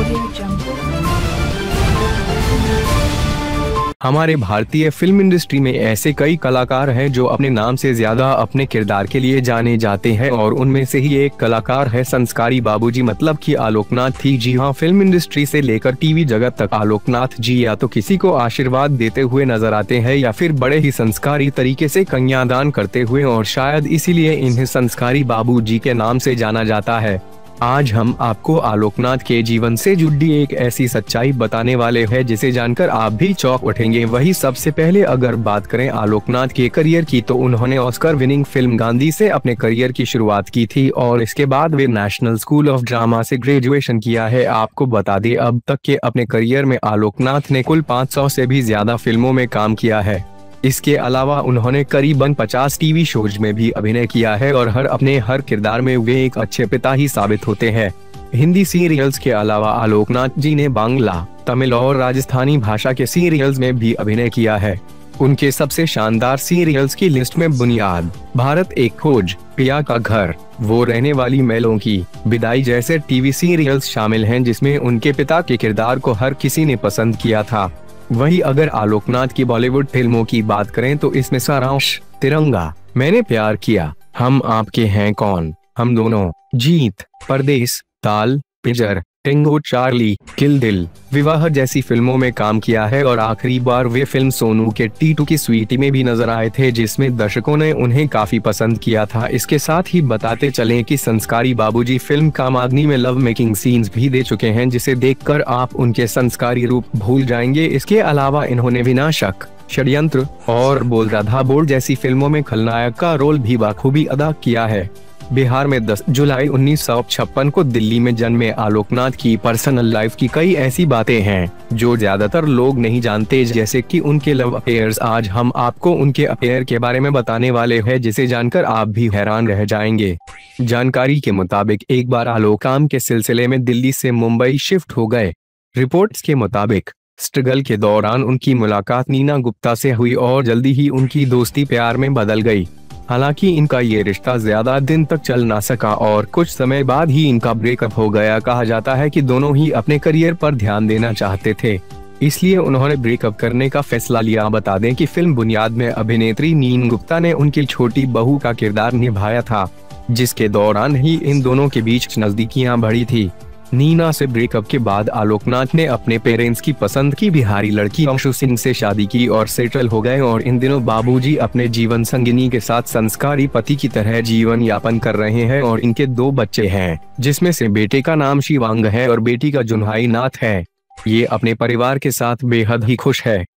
हमारे भारतीय film industry में ऐसे कई कलाकार हैं जो अपने नाम से ज्यादा अपने किरदार के लिए जाने जाते हैं और उनमें से ही एक कलाकार है संस्कारी बाबूजी, मतलब कि आलोकनाथ थी। जी हाँ, फिल्म इंडस्ट्री से लेकर टीवी जगत तक आलोकनाथ जी या तो किसी को आशीर्वाद देते हुए नजर आते हैं या फिर बड़े ही संस्कारी तरीके से कन्यादान करते हुए, और शायद इसीलिए इन्हें संस्कारी बाबूजी के नाम से जाना जाता है। आज हम आपको आलोकनाथ के जीवन से जुड़ी एक ऐसी सच्चाई बताने वाले हैं जिसे जानकर आप भी चौंक उठेंगे। वही सबसे पहले अगर बात करें आलोकनाथ के करियर की, तो उन्होंने ऑस्कर विनिंग फिल्म गांधी से अपने करियर की शुरुआत की थी और इसके बाद वे नेशनल स्कूल ऑफ ड्रामा से ग्रेजुएशन किया है। आपको बता दें, अब तक के अपने करियर में आलोकनाथ ने कुल 500 से भी ज्यादा फिल्मों में काम किया है। इसके अलावा उन्होंने करीबन 50 टीवी शोज में भी अभिनय किया है और अपने हर किरदार में वे एक अच्छे पिता ही साबित होते हैं। हिंदी सीरियल्स के अलावा आलोकनाथ जी ने बांग्ला, तमिल और राजस्थानी भाषा के सीरियल्स में भी अभिनय किया है। उनके सबसे शानदार सीरियल्स की लिस्ट में बुनियाद, भारत एक खोज, पिया का घर, वो रहने वाली मैलों की विदाई जैसे टीवी सीरियल्स शामिल हैं, जिसमें उनके पिता के किरदार को हर किसी ने पसंद किया था। वही अगर आलोकनाथ की बॉलीवुड फिल्मों की बात करें तो इसमें सारांश, तिरंगा, मैंने प्यार किया, हम आपके हैं कौन, हम दोनों, जीत, परदेस, ताल, पिंजर, टेंगो चार्ली, किल दिल, विवाह जैसी फिल्मों में काम किया है और आखिरी बार वे फिल्म सोनू के टीटू की स्वीटी में भी नजर आए थे, जिसमें दर्शकों ने उन्हें काफी पसंद किया था। इसके साथ ही बताते चलें कि संस्कारी बाबूजी फिल्म कामाग्नि में लव मेकिंग सीन्स भी दे चुके हैं, जिसे देखकर आप उनके संस्कारी रूप भूल जाएंगे। इसके अलावा इन्होंने विनाशक, षड्यंत्र और बोल राधा बोल जैसी फिल्मों में खलनायक का रोल भी बखूबी अदा किया है। बिहार में 10 जुलाई 1956 को दिल्ली में जन्मे आलोकनाथ की पर्सनल लाइफ की कई ऐसी बातें हैं जो ज्यादातर लोग नहीं जानते, जैसे कि उनके लव अफेयर्स। आज हम आपको उनके अफेयर के बारे में बताने वाले हैं, जिसे जानकर आप भी हैरान रह जाएंगे। जानकारी के मुताबिक एक बार आलोक काम के सिलसिले में दिल्ली से मुंबई शिफ्ट हो गए। रिपोर्ट्स के मुताबिक स्ट्रगल के दौरान उनकी मुलाकात नीना गुप्ता से हुई और जल्दी ही उनकी दोस्ती प्यार में बदल गई। हालांकि इनका ये रिश्ता ज्यादा दिन तक चल ना सका और कुछ समय बाद ही इनका ब्रेकअप हो गया। कहा जाता है कि दोनों ही अपने करियर पर ध्यान देना चाहते थे, इसलिए उन्होंने ब्रेकअप करने का फैसला लिया। बता दें कि फिल्म बुनियाद में अभिनेत्री नीना गुप्ता ने उनकी छोटी बहू का किरदार निभाया था, जिसके दौरान ही इन दोनों के बीच नजदीकियां बढ़ी थी। नीना से ब्रेकअप के बाद आलोकनाथ ने अपने पेरेंट्स की पसंद की बिहारी लड़की अंशु सिंह से शादी की और सेटल हो गए, और इन दिनों बाबूजी अपने जीवन संगिनी के साथ संस्कारी पति की तरह जीवन यापन कर रहे हैं और इनके 2 बच्चे हैं, जिसमें से बेटे का नाम शिवांग है और बेटी का जुन्हाई नाथ है। ये अपने परिवार के साथ बेहद ही खुश है।